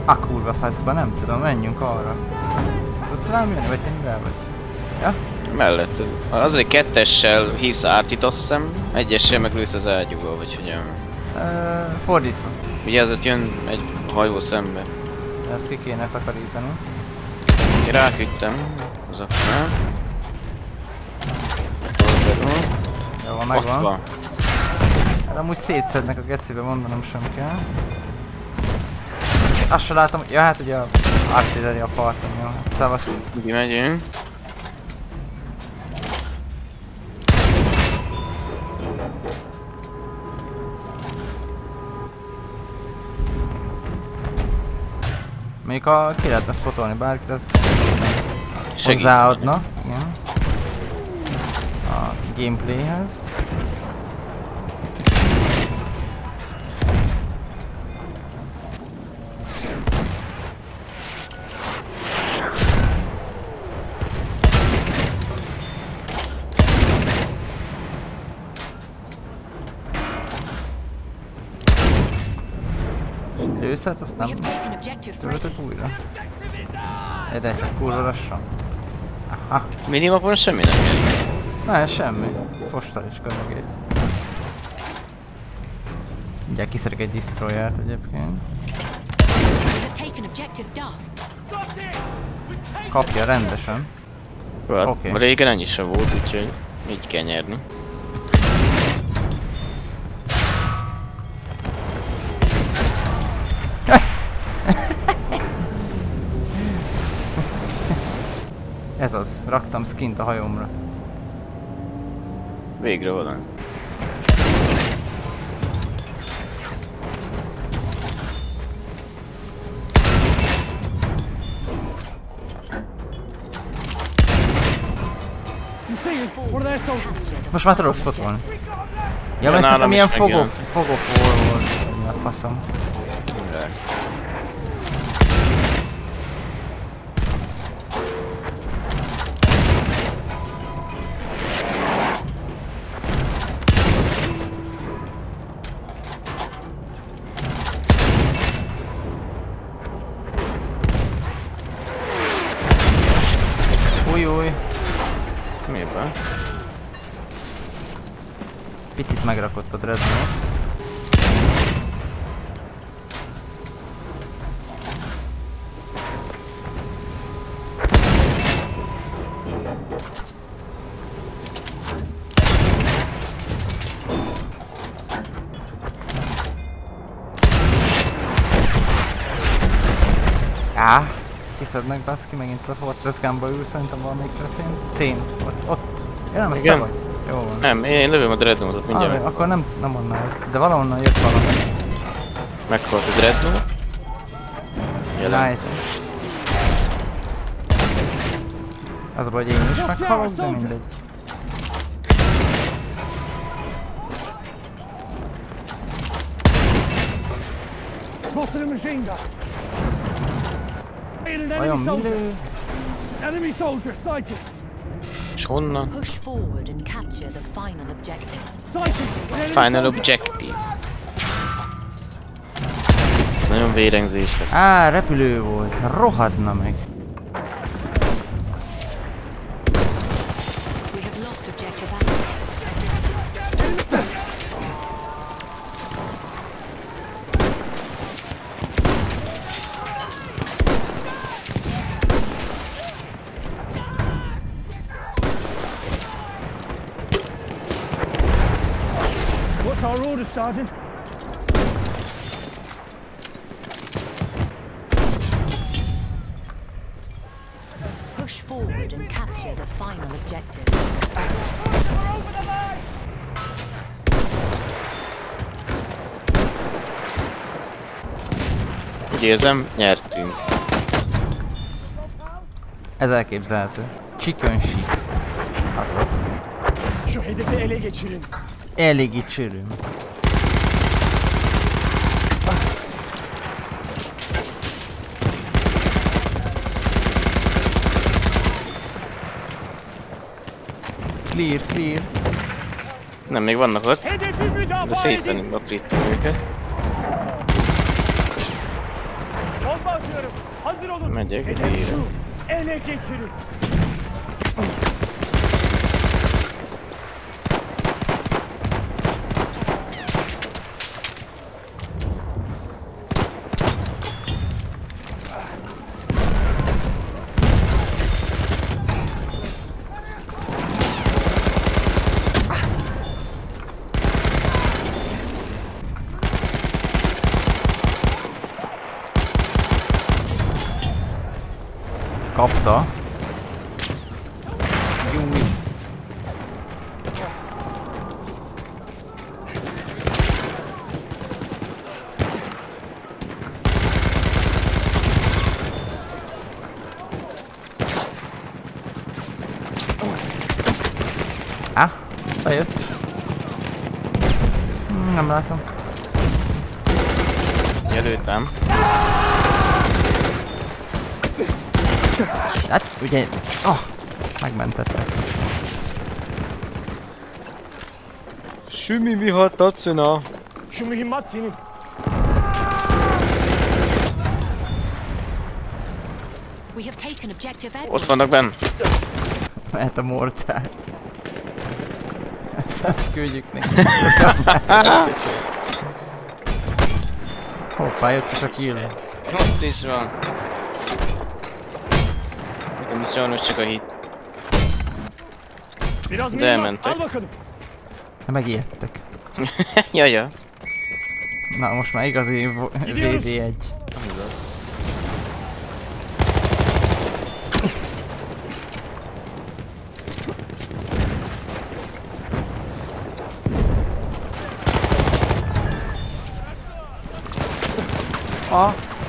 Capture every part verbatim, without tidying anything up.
A kurva faszba, nem tudom, menjünk arra. Tudsz rám jönni, vagy te mivel vagy? Ja? Mellett. Az egy kettessel hívsz ártit, azt hiszem, egyessel meg lősz az ágyúval, vagy hogyan? Uh, fordítva. Ugye azért jön egy hajó szembe. Ezt ki kéne takarítani. Én ráküldtem az aknál. Jó, van, megvan. Ott van. Hát amúgy szétszednek a gecibe, mondanom sem kell. Azt sem látom, ja hát ugye a artillery a parton, jó, hát szavasz. Így megyünk. Még ha ki lehetne spotolni bárkit, az hozzáadna, igen. A gameplayhez. Lőszert, azt nem töröltök újra. De csak kurva lassan. Aha. Minimapon semmi nem jön. Ne, semmi. Fostalicska az egész. Mindjárt kiszerek egy destroyert egyébként. Kapja rendesen. Hát, okay. Régen ennyi sem volt, úgyhogy így kell nyerni. Ez az, raktam skint a hajómra. Végre valami. Most már tudok spotolni. Ja, mert szerintem ilyen fogófól volt. Mi a faszom. Új. Miben? Picit megrakott a dreadnought. Áh! Kiszednek baszki, megint a Fortress Gunba ül, szerintem valamelyik történt. Cén, ott, ott. Ja, nem, ez te vagy. Jó van. Nem, én lövöm a Dreadnoughtot mindjárt. Ah, akkor nem, nem onnan, de valahonnan jött valami. Meghalt a Dreadnought. Nice. Az a baj, hogy én is meghalok, de mindegy. Vajon mi lő? Enemy soldier sighted. És honnan? Push forward and capture the final objective. Sighted. Final objective. Nagyon vérengzés lesz. Á, repülő volt. Rohadna meg. We have lost objective Alpha. What's our order, Sergeant? Push forward and capture the final objective. Úgy érzem, nyertünk. Ez elképzelhető. Chicken shit. Azaz. Şu hedefi ele geçirin. Ele geçirim. Clear, clear. Nem, még vannak ott. Hedefi De müdafaa szépen edin. aprítom őket. Bomba Hazır olun. Megyek Hedef ide. şu. Ele geçirin. Kapta. Júj. Ah, bejött. Hmm, nem látom. Jelöltem. Hát ugye... Oh, megmentettek. Sümi vihat Tatsuna. Şu mühimmat senin. We have taken objective Edward. Ott vannak benn. Mehet a mortál. Ezt, ezt küldjük neki. Hoppá, jött is a kill. Ott is van. Nekem is sajnos csak a hit. Biraz De mühimmat. elmentek. Al bakalım. Megijedtek. Jaja. Na most már igazi vé vé egy. A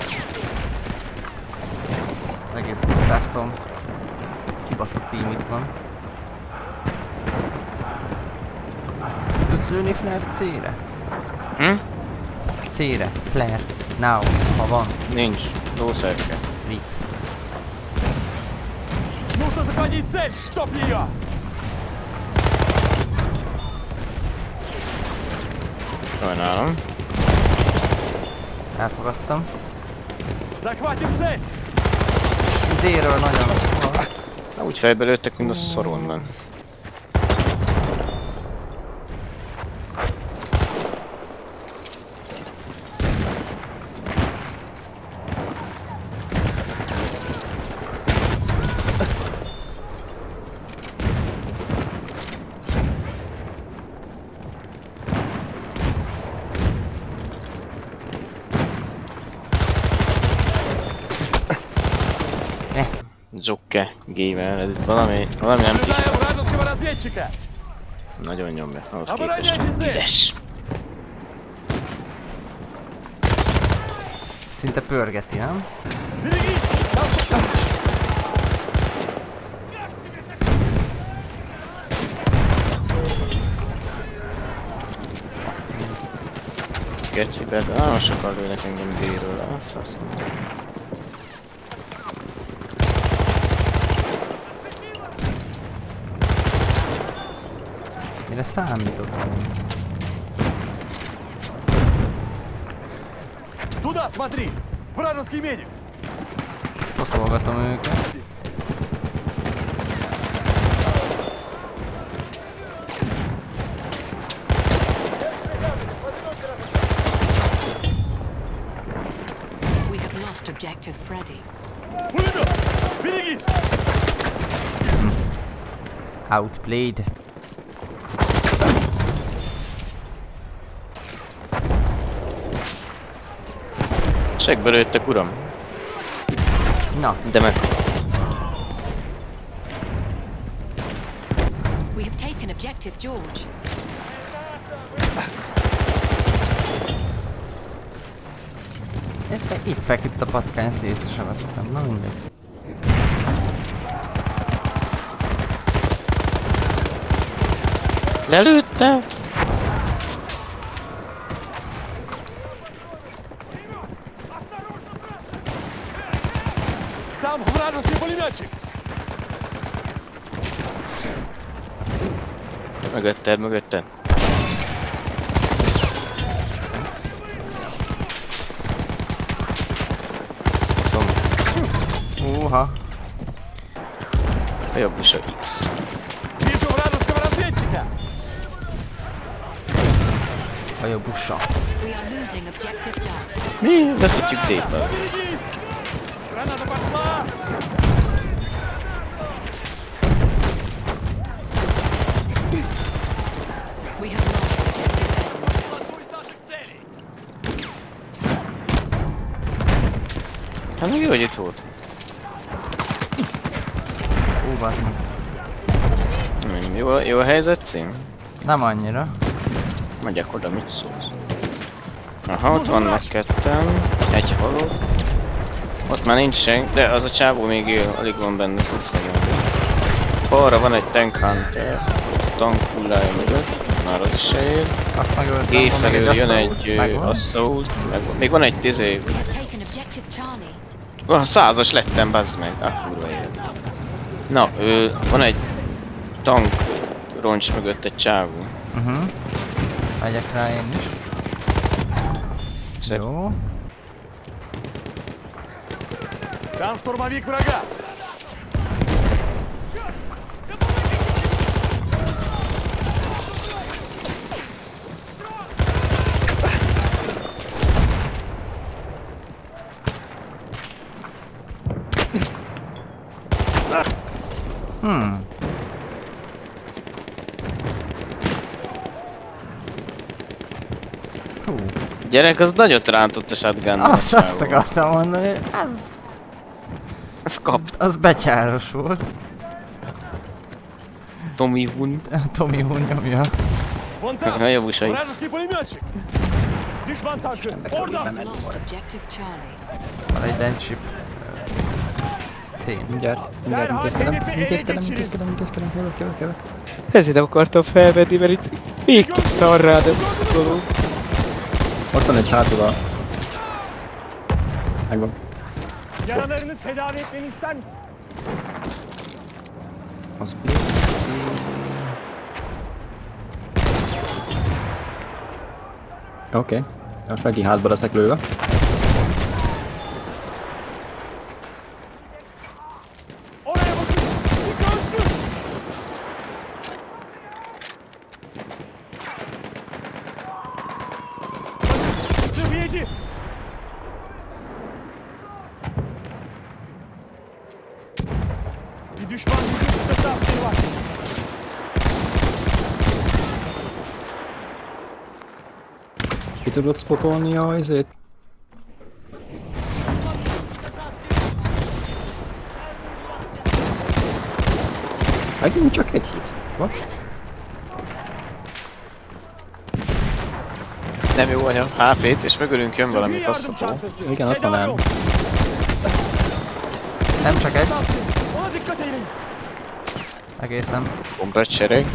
az egész Gustafsson kibaszott team itt van. Tudsz lőni flare C-re? Hm? C-re, flare, now, ha van. Nincs. Lószerke. Rip. Нужно захватить цель, чтоб ее! Sajnálom. Elfogadtam. Захватим цель! D-ről nagyon... Na, úgy fejbe lőttek, mint a szoronban. Jokke, gamer, ez itt valami, valami nem tiszta. вражеского разведчика! Nagyon nyomja, ahhoz képest. Tízes. Szinte pörgeti, nem? Gecibe, de nagyon sokan lőnek engem D-ről, a faszom. Mire számítottam? Туда, смотри! Вражеский медик! Spotolgatom őket. We have lost objective Freddy. Пулемет! Берегись! Outplayed. Seggbe lőttek, uram. Na, De meg... We have taken objective George. itt, itt feküdt a patkány, ezt észre sem vettem. Na mindegy. Lelőtte! Там вражеский пулеметчик! Mögötted, mögötted. Szom. Aha. A jobb is a X. Вижу вражеского разведчика! A jobb bussa. We are losing objective Duff. Mi? Veszítjük D-be. Поберегись! Граната пошла! We have lost objective Edward. Пусть наших целей! Hát meg jó, hogy itt volt. Ú, baszd meg. Hmm, Jó, jó a helyzet cím? Nem annyira. Megyek oda, mit szólsz? Aha, ott vannak ketten. Egy halott. Ott már nincs senki, de az a csávó még él, alig van benne szufragál. Balra van egy Tank Hunter. Tank hullája mögött. Már az is se él. Azt megöltem. G van még felől jön assault. egy Megvan. Assault. Megvan. Még van egy tizé. We have taken objective Charlie. Ah, százas lettem, bazd meg. Ah, kurva élet. Na, ő, van egy tank roncs mögött egy csávó. Uh -huh. Megyek rá én is. Szép. Jó. Там штурмовик врага! Hmm. Hú. Gyerek, az nagyot rántott a shotgun. Azt, azt akartam mondani, az, Kap. az betyáros volt. Tommy Hun. Tommy Hun nyomja. Вон там! Ага, я вышел. Вражеский пулеметчик! Душман танка! Орда! We have lost objective Charlie. Van egy Denship cén. Mindjárt, mindjárt intézkedem, intézkedem, intézkedem, intézkedem, jövök, jövök, jövök. Ezért nem akartam felvenni, mert itt még szar rá, de dolog. Ott van egy hátul a... Megvan. Yaralarını tedavi etmeni ister misin? Az pici... Oké. Okay. Most megint hátba leszek lőve. Oraya bakın! Dikkatli! Sıhhiyeci! Bir düşman gücü kıtası askeri var. Ki tudod spotolni a izét? Megint csak egy hit. Most? Nem jó anya. há pét, és mögülünk jön valami Sıhhi yardım faszapó. çantası. Igen, ott van Tedavi el. ol. Nem csak egy, Ona dikkat edin. egészen. Komplet sereg.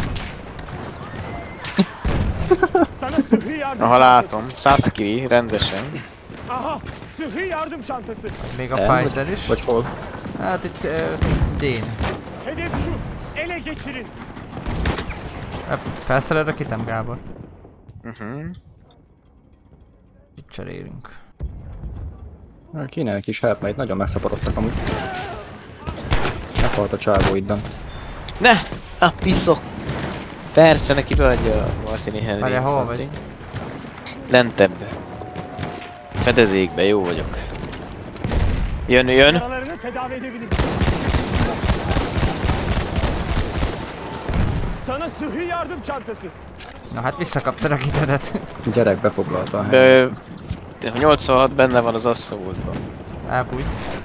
Sana sıhhi yardım Aha, çantası. látom. Sasuke, rendesen. Aha! Sıhhi yardım çantası. Még a El, fighter vagy, is. vagy hol? Hát itt uh, Dén. Hedef şu. Ele geçirin. Felszereled a kitem, Gábor. Uh-huh. Itt cserélünk. Kéne egy kis help, mert itt nagyon megszaporodtak amúgy. Meghalt a csávó ittben. Ne! A piszok! Persze, neki beadja a Martini Henry. Várjál, hol vagy? Lentebb. Fedezékbe, jó vagyok. Jön, jön. Yaralarını tedavi edebilirim. Sana sıhhi yardım çantası. Na hát visszakaptad a kitedet. Gyerek befoglalta a helyet. Ö, nyolcvanhat benne van az Assaultban. Elbújt.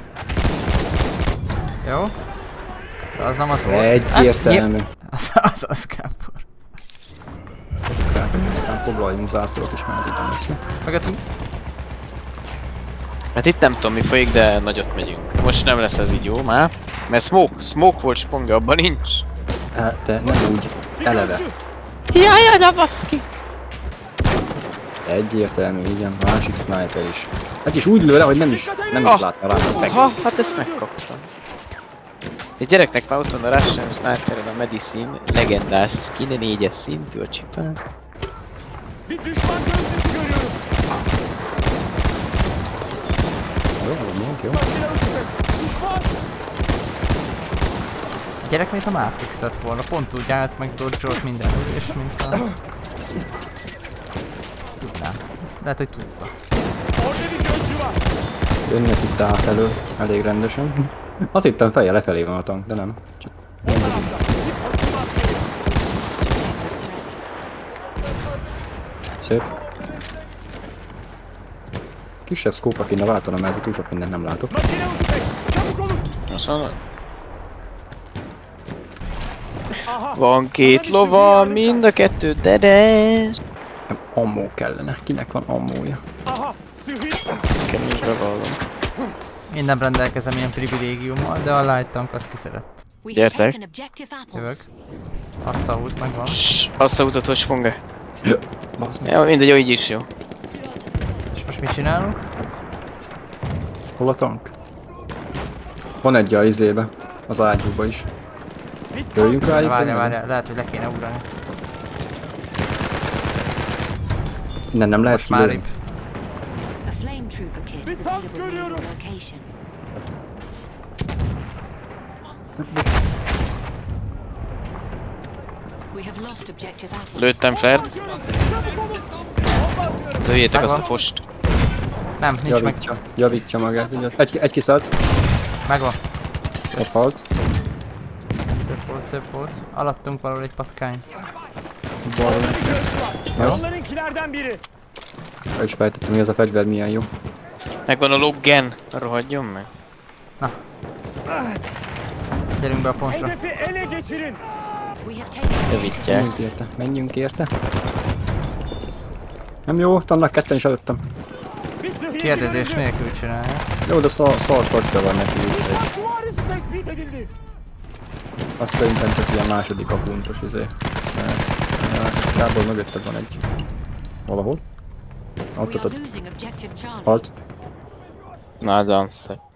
Jó. De az nem az volt. Egyértelmű. Az az, az Gábor. Tehát aztán foglaljunk zászlót is, mert itt lesz. Megetünk. Hát itt nem tudom mi folyik, de nagyot megyünk. Most nem lesz ez így jó már. Mert smoke, smoke volt spongja, abban nincs. Hát, de nem úgy, eleve. Jaj, jaj, na baszki! Egyértelmű, igen, másik sniper is. Ez is úgy lő le, hogy nem is, nem is Ah. látta rá, hogy Aha, hát ezt megkaptam. Egy gyereknek már ott van a Russian Sniper-en a Medicine, legendás skin, négyes szintű a csipán. Bir düşman gözcüsü görüyorum. Jó, miénk, jó. Makineleri tüfek. Düşman! A gyerek mint a Matrix lett volna, pont úgy állt meg dodge-olt minden és mint a... Tudnám. Lehet, hogy tudta. Orada bir gözcü var. Jönnek itt áfelől, elég rendesen. Azt hittem feje lefelé van a tank, de nem. Csak O tarafta. Bir basılmaz geri. szép. Kisebb szkópa kéne váltanom, mert ez túl sok mindent nem látok. Makine tüfek. Çabuk olun. Azt mondod? Aha. Van két lova, mind a kettő dedes. Nem, ammó kellene. Kinek van ammója? Aha. Sıhhi. Nekem is bevallom. Én nem rendelkezem ilyen privilégiummal, de a light tank az kiszerett. We have Gyertek. taken objective Jövök. apples. Asszaút megvan. Ssss, azt a utat, hogy sponge. Basz meg. Ja, mindegy, úgy is jó. És most mit csinálunk? Hol a tank? Van egy a izébe. Az ágyúba is. Jöjjünk rájuk. Várja, vagy várja, lehet, hogy le kéne ugrani. Nem, nem lehet Most már kilőni. rip. A flame trooper kit is Bir tank available near görüyorum. your location. We have lost objective apples. Lőttem fel. Çabuk olun. Lőjétek azt a Megvan. fost. Nem, nincs meg. Javítja, javítja magát. Ugye? Egy, egy kiszállt. Megvan. Ott halt. Szép volt, szép volt. Alattunk valahol egy patkány. Bal. Gözcü var. Onlarınkilerden biri. El is fejtettem, hogy ez a fegyver milyen jó. Megvan a loggen. Rohadjon meg. Gyerünk be a pontra. Hedefi ele geçirin. We have taken objective Javítják. Menjünk érte, menjünk érte. Nem jó, annak ketten is előttem. Bir sıhhi Kérdezés öldü. nélkül csinálja. Jó, de szar, szar tartja van neki. Düşman úgyhogy süvarisi tespit edildi. azt szerintem csak ilyen második a pontos izé. Gábor mögötted van egy. Valahol? Ott, We ott, are ott. losing objective Charlie. Halt. Na, danszak.